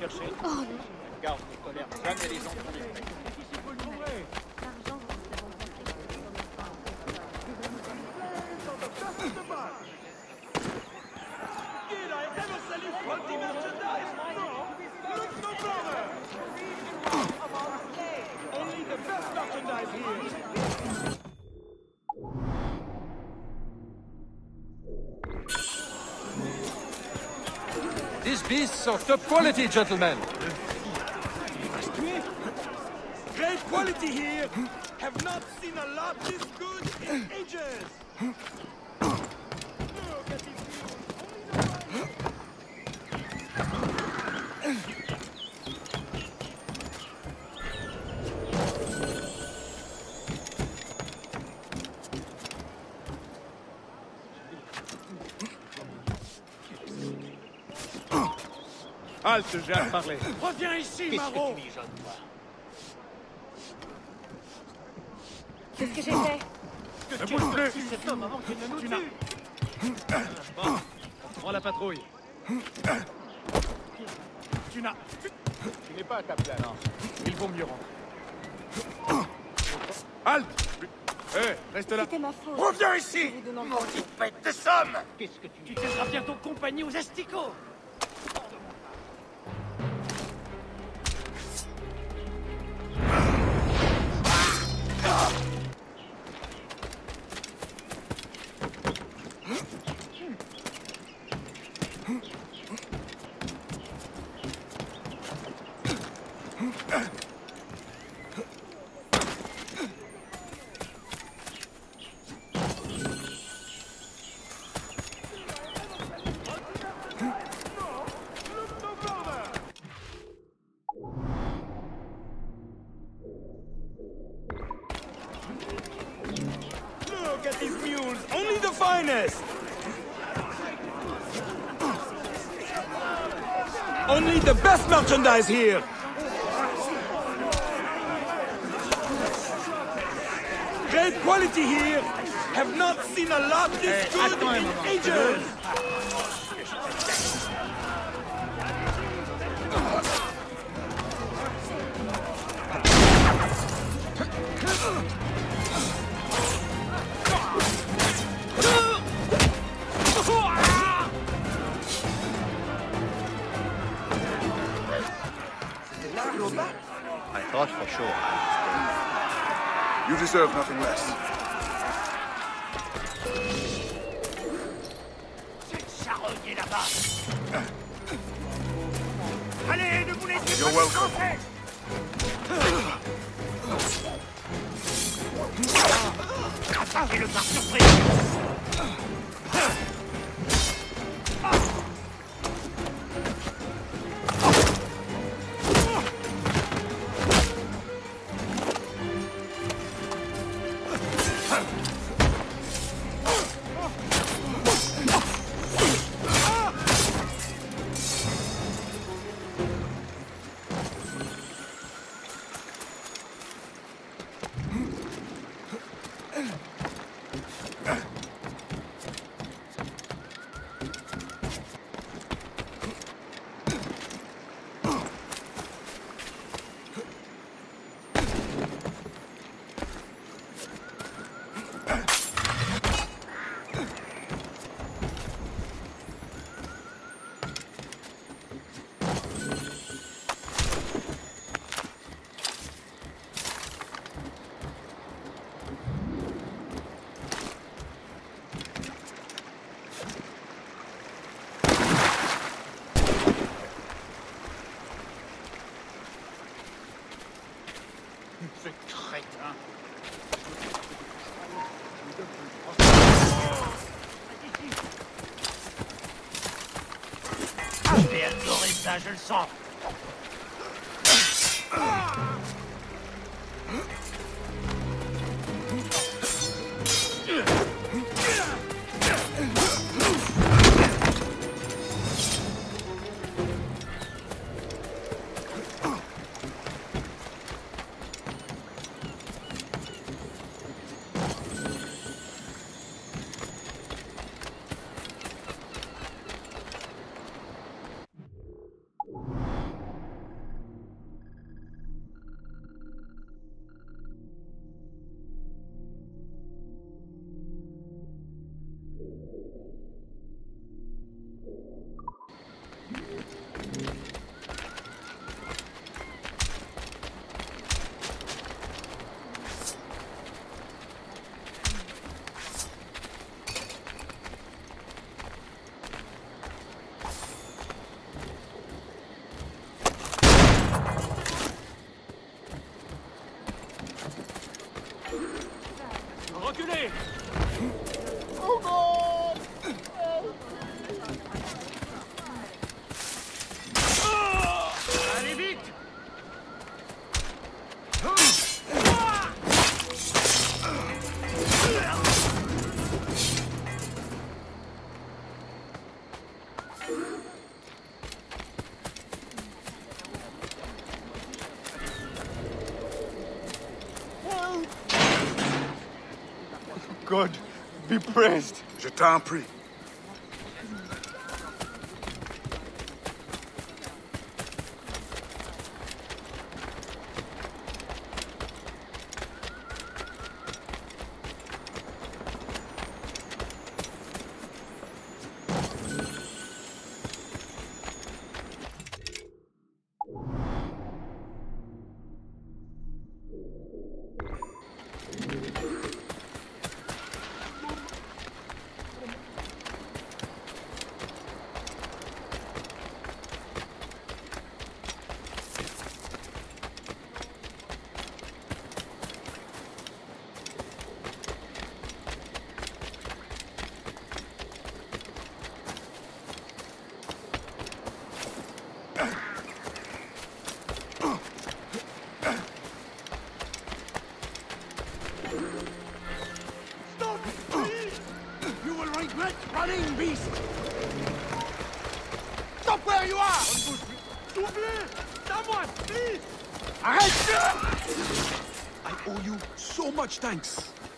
chercher. Oh non. Garde ne tolère jamais les enfants des frais. L'argent, vous l'avez These beasts are top quality, gentlemen. Great quality here! Have not seen a lot this good in ages! Halte, j'ai à parler. Reviens ici, Maro! Qu'est-ce que j'ai fait? Ne bouge plus! Cet homme avant qu'il ne nous tue. Bon, on prend la patrouille. Tu n'es pas à ta place. Non, il vaut mieux rentrer. Halte! Hé, reste là. C'était ma faute. Reviens ici! Je vous demande Maudite bête de somme! Qu'est-ce que tu Tu tiendras bientôt compagnie aux asticots! Look at these mules! Only the finest! Only the best merchandise here! Great quality here! Have not seen a lot this good in ages! I thought for sure. You deserve nothing less. Charogné là-bas! Allez, ne vous laissez You're pas welcome. distancer! Attaquez-le par surprise! Ce crétin! Ah, je vais adorer ça, je le sens! God be praised. Je t'en prie. You will regret running, beast! Stop where you are! S'il vous plaît! Someone, please! Arrête! I owe you so much thanks.